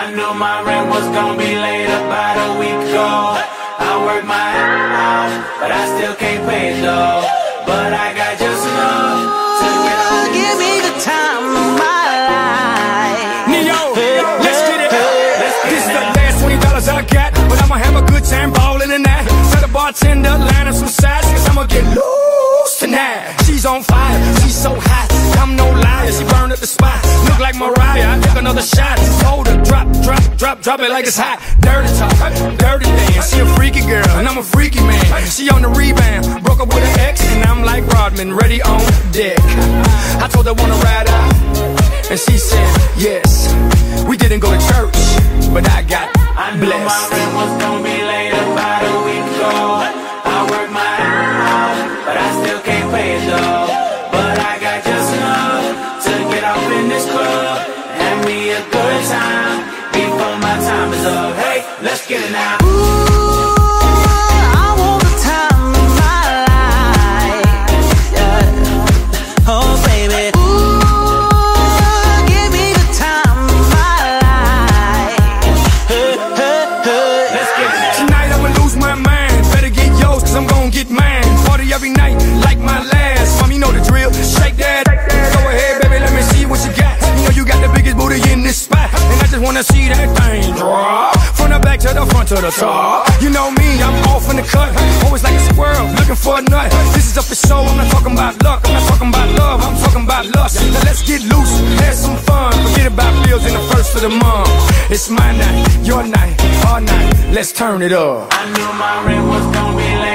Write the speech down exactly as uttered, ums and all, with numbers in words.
I knew my rent was gonna be late about a week ago. I worked my ass off, but I still can't pay it though. But I got just enough to get on. Give me the time of my life. Neo, let's get it. This is the last twenty dollars I got, but I'ma have a good time ballin' in that. Tell the bartender, line up some sides, cause I'ma get loose tonight. She's on fire, she's so hot, I'm no liar, she burned up the spot. Look like Mariah, I took another shot. Hold her, drop, drop, drop, drop it like it's hot. Dirty talk, dirty dance, she a freaky girl, and I'm a freaky man. She on the rebound, broke up with an ex, and I'm like Rodman, ready on deck. I told her wanna ride out, and she said yes. We didn't go to church, but I got I knew blessed. my rent was gonna be late about a week ago. I worked my ass off, but I still can't pay it though. But I got just enough to get off in this club, have me a good time before my time is up. Hey, let's get it now. I'm gon' get mine, party every night, like my last. Mom, you know the drill, shake that, go ahead, baby, let me see what you got. You know you got the biggest booty in this spot, and I just wanna see that thing drop, from the back to the front to the top. You know me, I'm off in the cut, always like a squirrel, looking for a nut. This is up for show, I'm not talking about luck, I'm not talking about love, I'm talking about lust. Now let's get loose, have some fun, forget about bills in the first of the month. It's my night, your night, our night, let's turn it up. I knew my rent was gonna be late